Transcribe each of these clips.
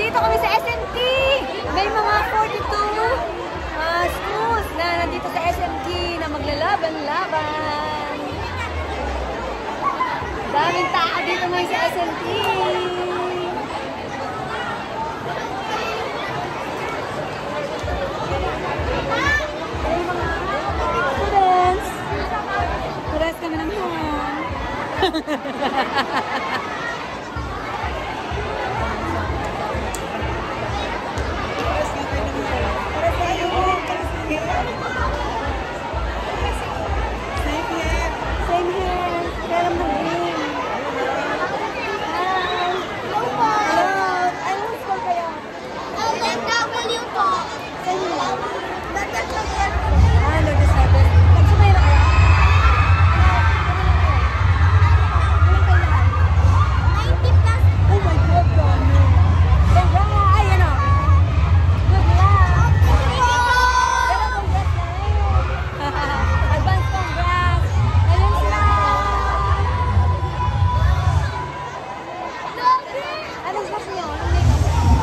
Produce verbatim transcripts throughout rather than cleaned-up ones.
nandito kami sa S M T. May mga forty-two uh, schools na nandito sa S M T na maglalaban-laban. Daming tao dito ngayon sa S M T. Students! Pares kami ng hon. Same here. Kaya lang mag-green. Hi. Hello. Anong school kayo? W po. Same here. Ah, Lourdes Harvest. Nagsumay na kayo? ninety plus. Oh my God, dami. Congrats! Ay, ano? Good luck! Pero congrats na rin. Advance congrats! Ayun sila! Anong class niyo? Anong makeup?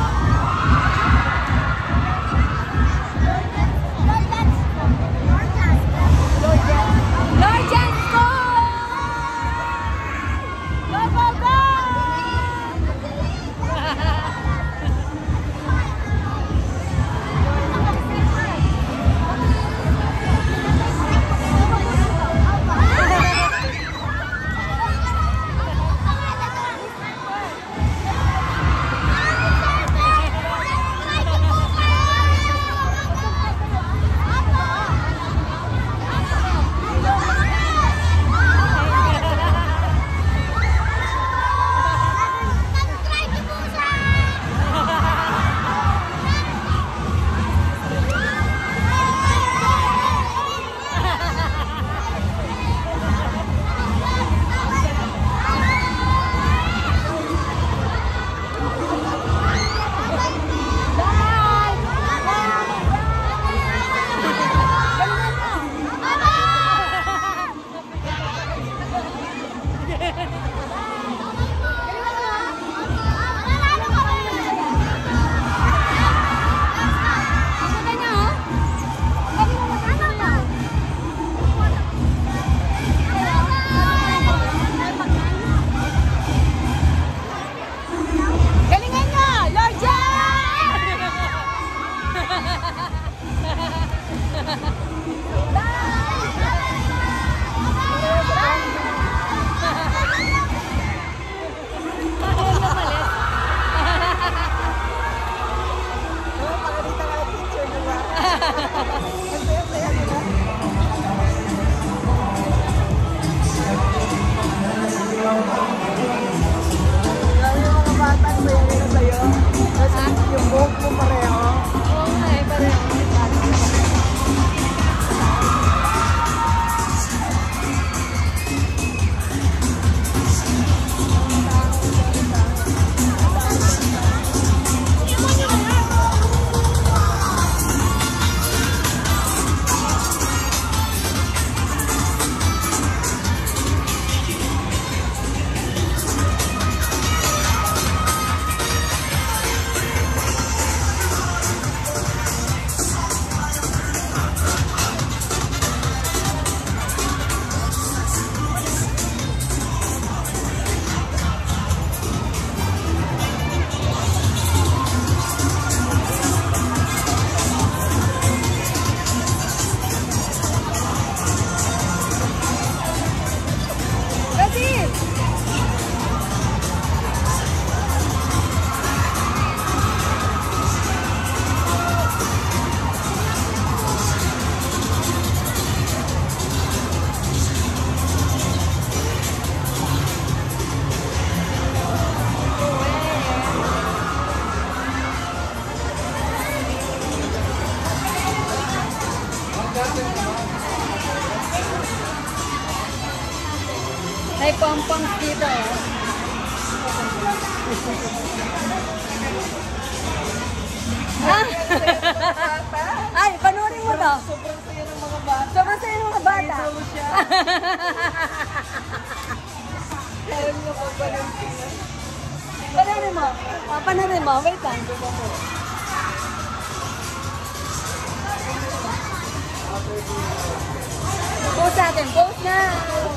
May pom-poms dito. Ah! Ay, panurin mo to. Sobrang saya ng mga bata. Sobrang saya ng mga bata. Ayaw siya. Kaya nyo pa ba yung Panarin mo. Ah, panarin mo. Wait lang. Post natin. Post na.